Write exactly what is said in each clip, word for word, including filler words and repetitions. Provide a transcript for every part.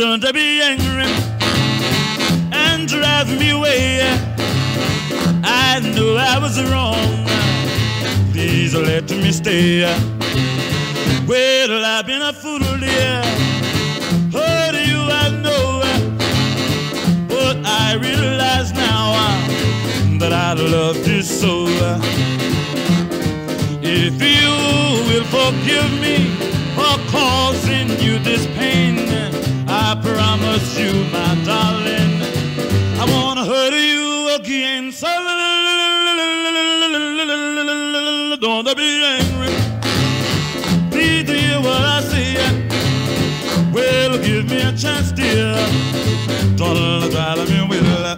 don't be angry and drive me away. I know I was wrong. Please let me stay. Well, I've been a fool, dear. Hurt you, I know. But I realize now that I loved you so. If you will forgive me for causing you this pain, I promise you, my darling, I wanna hurt you again. So don't be angry. Please hear what I say. Well, give me a chance, dear. Don't try to me with that.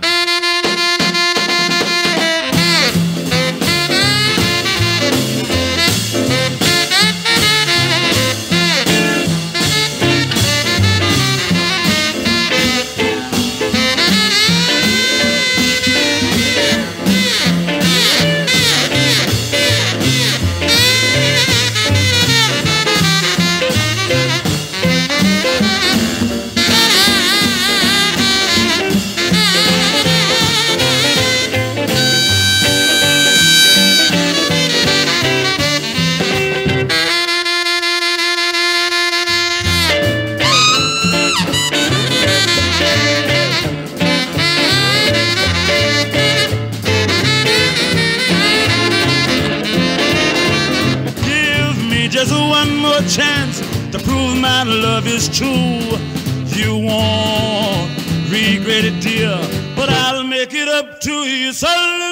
Just one more chance to prove my love is true. You won't regret it, dear, but I'll make it up to you. So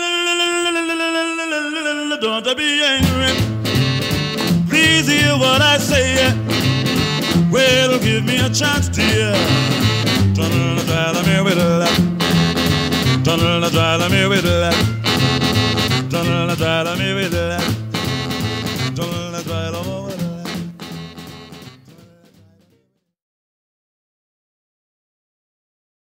don't be angry. Please hear what I say. Well, give me a chance, dear. Don't try me with that. Don't try me with that. Don't try me with that.